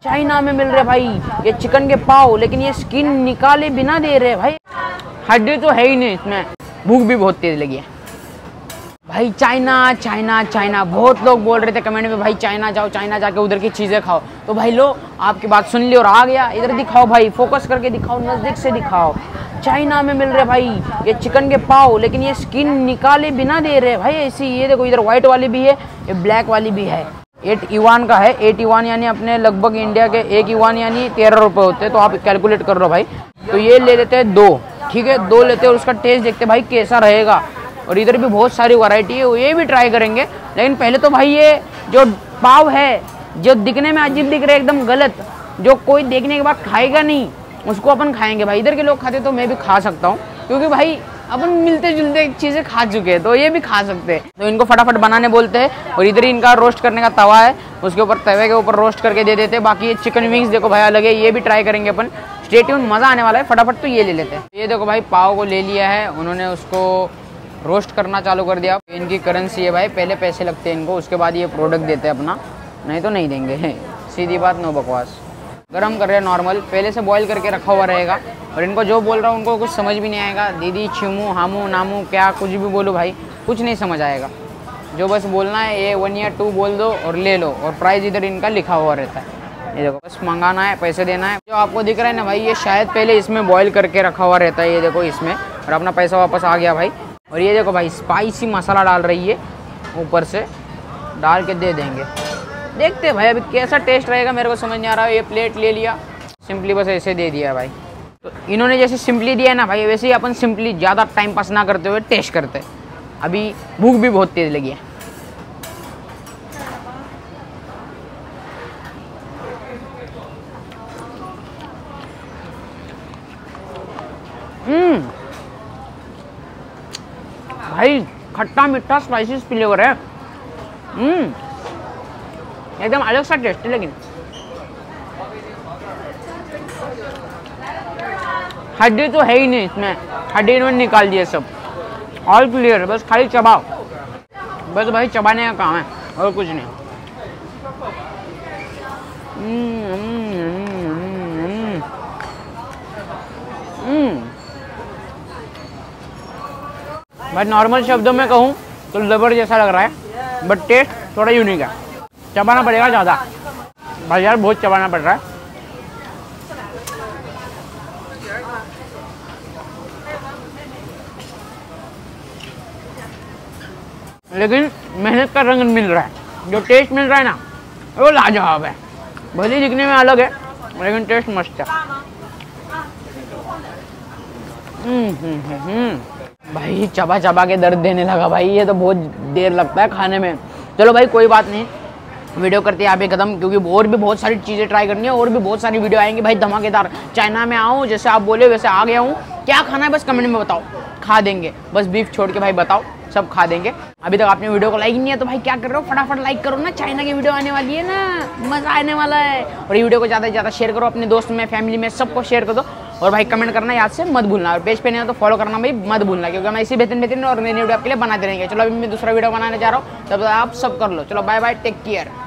China में मिल रहे भाई ये चिकन के पाव, लेकिन ये स्किन निकाले बिना दे रहे भाई। हड्डी तो है ही नहीं इसमें। भूख भी बहुत तेज लगी है भाई। चाइना चाइना चाइना, बहुत लोग बोल रहे थे कमेंट में भाई चाइना जाओ, चाइना जाके उधर की चीज़ें खाओ। तो भाई लो आपकी बात सुन ली और आ गया। इधर दिखाओ भाई, फोकस करके दिखाओ, नज़दीक से दिखाओ। चाइना में मिल रहे भाई ये चिकन के पाव, लेकिन ये स्किन निकाले बिना दे रहे भाई ऐसी। ये देखो इधर व्हाइट वाली भी है, ये ब्लैक वाली भी है। 8 युआन का है। 8 युआन यानी अपने लगभग इंडिया के 1 युआन यानी 13 रुपये होते हैं। तो आप कैलकुलेट कर लो भाई। तो ये ले लेते हैं 2, ठीक है 2 लेते हैं और उसका टेस्ट देखते हैं भाई कैसा रहेगा। और इधर भी बहुत सारी वैरायटी है, ये भी ट्राई करेंगे। लेकिन पहले तो भाई ये जो पाव है, जो दिखने में अजीब दिख रहे एकदम गलत, जो कोई देखने के बाद खाएगा नहीं, उसको अपन खाएंगे भाई। इधर के लोग खाते तो मैं भी खा सकता हूँ, क्योंकि भाई अपन मिलते जुलते चीज़ें खा चुके हैं, तो ये भी खा सकते हैं। तो इनको फटाफट बनाने बोलते हैं। और इधर ही इनका रोस्ट करने का तवा है, उसके ऊपर तवे के ऊपर रोस्ट करके दे देते हैं। बाकी ये चिकन विंग्स देखो भाई अलग है, ये भी ट्राई करेंगे अपन। स्टे ट्यून, मज़ा आने वाला है। फटाफट तो ये ले लेते हैं। ये देखो भाई पाव को ले लिया है उन्होंने, उसको रोस्ट करना चालू कर दिया। इनकी करेंसी है भाई, पहले पैसे लगते हैं इनको, उसके बाद ये प्रोडक्ट देते हैं अपना, नहीं तो नहीं देंगे। सीधी बात, नो बकवास। गरम कर रहे हैं नॉर्मल, पहले से बॉईल करके रखा हुआ रहेगा। और इनको जो बोल रहा हूँ उनको कुछ समझ भी नहीं आएगा। दीदी छिमू हामू नामू क्या कुछ भी बोलो भाई, कुछ नहीं समझ आएगा। जो बस बोलना है ये 1 या 2 बोल दो और ले लो। और प्राइस इधर इनका लिखा हुआ रहता है। ये देखो बस मंगाना है, पैसे देना है। जो आपको दिख रहा है ना भाई, ये शायद पहले इसमें बॉईल करके रखा हुआ रहता है। ये देखो इसमें, और अपना पैसा वापस आ गया भाई। और ये देखो भाई स्पाइसी मसाला डाल रही है, ऊपर से डाल के दे देंगे। देखते हैं भाई अभी कैसा टेस्ट रहेगा, मेरे को समझ नहीं आ रहा है। ये प्लेट ले लिया, सिंपली बस ऐसे दे दिया भाई। तो इन्होंने जैसे सिंपली दिया है ना भाई, वैसे ही अपन सिंपली ज़्यादा टाइम पास ना करते हुए टेस्ट करते हैं। अभी भूख भी बहुत तेज़ लगी है। भाई खट्टा मीठा स्पाइसी फ्लेवर है। एकदम अलग सा टेस्ट है। लेकिन हड्डी तो है ही नहीं इसमें, हड्डी इन्होंने निकाल दिया सब। ऑल क्लियर है, बस खाली चबाओ। बस भाई चबाने का काम है और कुछ नहीं। भाई नॉर्मल शब्दों में कहूँ तो रबड़ जैसा लग रहा है, बट टेस्ट थोड़ा यूनिक है। चबाना पड़ेगा ज़्यादा भाई यार, बहुत चबाना पड़ रहा है। लेकिन मेहनत का रंग मिल रहा है, जो टेस्ट मिल रहा है ना वो लाजवाब है। भले दिखने में अलग है लेकिन टेस्ट मस्त है। भाई चबा चबा के दर्द देने लगा भाई, ये तो बहुत देर लगता है खाने में। चलो भाई कोई बात नहीं, वीडियो करते हैं यहाँ पे खत्म, क्योंकि और भी बहुत सारी चीज़ें ट्राई करनी है और भी बहुत सारी वीडियो आएंगी भाई धमाकेदार। चाइना में आऊँ जैसे आप बोले वैसे आ गया हूँ। क्या खाना है बस कमेंट में बताओ, खा देंगे। बस बीफ छोड़ के भाई बताओ, सब खा देंगे। अभी तक आपने वीडियो को लाइक नहीं है तो भाई क्या कर रहे हो, फटाफट लाइक करो ना। चाइना की वीडियो आने वाली है ना, मज़ा आने वाला है। और ये वीडियो को ज़्यादा से ज़्यादा शेयर करो अपने दोस्त में, फैमिली में, सबको शेयर कर दो। और भाई कमेंट करना याद से मत भूलना, और पेज पे नहीं हो तो फॉलो करना भाई मत भूलना, क्योंकि मैं इसी बेहतरीन और नई वीडियो आपके लिए बनाते रहेंगे। चलो अभी मैं दूसरा वीडियो बनाने जा रहा हूँ, तब आप सब कर लो। चलो बाय बाय, टेक केयर।